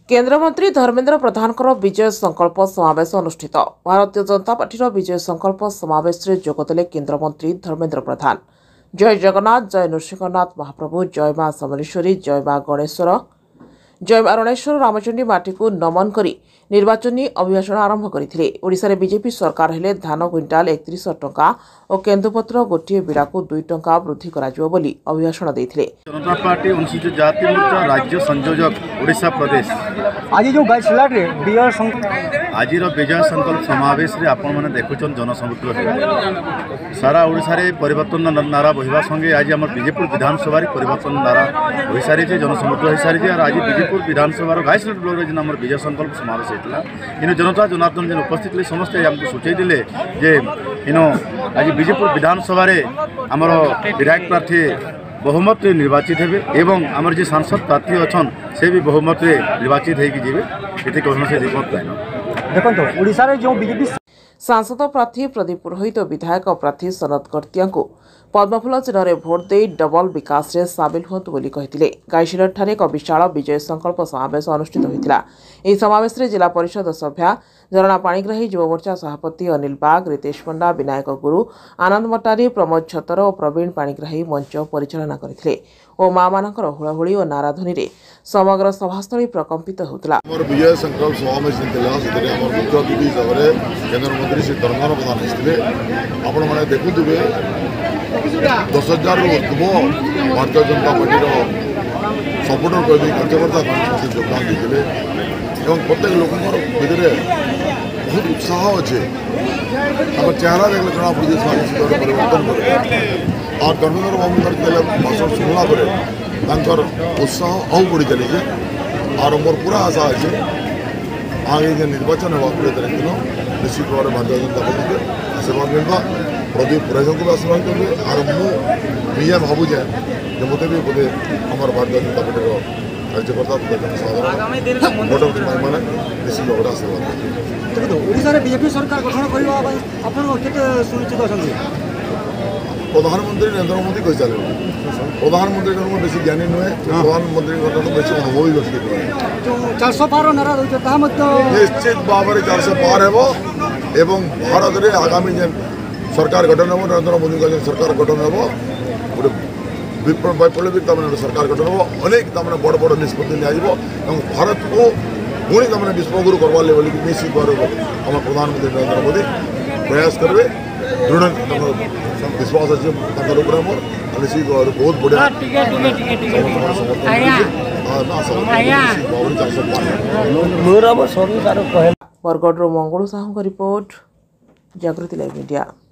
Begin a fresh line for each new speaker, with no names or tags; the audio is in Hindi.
केंद्र मंत्री धर्मेंद्र प्रधान विजय संकल्प समावेश अनुष्ठित। भारतीय जनता पार्टी विजय संकल्प समावेश में जोगदेले केंद्र मंत्री धर्मेंद्र प्रधान। जय जगन्नाथ, जय नृसिंहनाथ महाप्रभु, जय मां समलेश्वरी, जय मां गणेश्वर, जय मां रणेश्वर रामचंडी माटी को नमन करी निर्वाचनी अभिभाषण आरंभ करथिले। ओडिशा रे बीजेपी सरकार हेले धान क्विंटाल 3100 टंका और केंदुपत्र गोटे बिड़ा को 2 टंका वृद्धि कराजिवो बोली अभिभाषण देथिले।
जनता पार्टी अनुसूचित जाति मोर्चा राज्य संयोजक ओडिशा प्रदेश
आज जो गाइसलाट रे
आज विजय संकल्प समावेश रे आपण माने देखुछन जनसमुद्र सारा ओडिशा रे परिवर्तन नारा बहिबा संगे आज हमर बीजेपुर विधानसभा रे परिवर्तन नारा होई सारी जे जनसमुद्र होई सारी जे और आज बीजेपुर विधानसभा रो गाइसलाट ब्लॉक रे हमर विजय संकल्प समावेश इन जनता जनार्दन जो उपस्थित थे समस्ते आमको सूचई देले जे इनो आज बीजेपुर विधानसभा रे आमर विधायक प्रार्थी बहुमत निर्वाचित हेबे एवं आमर जे सांसद प्रार्थी अछन से भी बहुमत निर्वाचित होगी जीवे एते कौन से रिपोर्ट पाइन
देखो ओडिशा रे जो बीजेपी
सांसद प्रार्थी प्रदीप पुरोहित और विधायक प्रार्थी सनत कर्तिया को पद्मफूल चिन्ह भोट दे डबल विकास रे सामिल हुंतु बोली कहिथिले। गाइसिलट ठारे एक विशाल विजय संकल्प समावेश अनुष्ठित होइतिला। एही समावेश रे जिला परिषद सभ्या झरणा पाणिग्राही, युव मोर्चा सभापति अनिल बाग, रितेश पंडा, विनायक गुरु, आनंद मटारी, प्रमोद छतर और प्रवीण पाणिग्राही मंच परिचालना करथिले और मां मानकर हुळहुळी और नाराध्वनि रे समग्र सभास्थली प्रकंपित होतला।
विजय संकल्प समावेश मुख्य अतिथि हिसाब से केंद्र मंत्री श्री धर्मेंद्र प्रधान आसते आपण मैंने देखुवे 10,000 ऊर्ध्व भारतीय जनता पार्टी सपोर्टर कर कार्यकर्ता योगदान देते और प्रत्येक लोक भितर बहुत उत्साह अच्छे चेहरा देखने जना पड़े परिवर्तन कर और धर्मेंद्र बाबू भाषण शुणला उत्साह आउ बढ़ी चली और मोर पूरा आशा अच्छे आगे जो निर्वाचन होगा 20 तारीख दिन निश्चित भाव में भारतीय जनता पार्टी के आशीर्वाद मिलवा प्रदीप पुरोहित को भी आशीर्वाद करेंगे और मुझे भावुचे मत भी बोधे आम भारतीय जनता पार्टी कार्यकर्ता जनसाधारण भोटर मैंने निश्चित भाव में आशीर्वाद
ओडिशा बीजेपी सरकार गठन करने सुनिश्चित अच्छा
प्रधानमंत्री नरेंद्र मोदी कही चल प्रधानमंत्री जन बेसी ज्ञानी नुहे प्रधानमंत्री बेसी अनुभवी व्यक्ति नुहे
400 पार नारा
निश्चित भाव में 400 पार एवं भारत में आगामी जेन सरकार गठन हो नरेंद्र मोदी का सरकार गठन हो गोटे वैप्लविक सरकार गठन हो अनेक बड़ बड़ निष्पत्ति लिया भारत को पुणी विश्वगुरु करवाले बोली निश्चित भाव आम प्रधानमंत्री नरेंद्र मोदी प्रयास करेंगे दृढ़ विश्वास अच्छे निश्चित भाव बहुत बढ़िया
बरगढ़ मंगलू साहू का रिपोर्ट, जागृति लाइव मीडिया।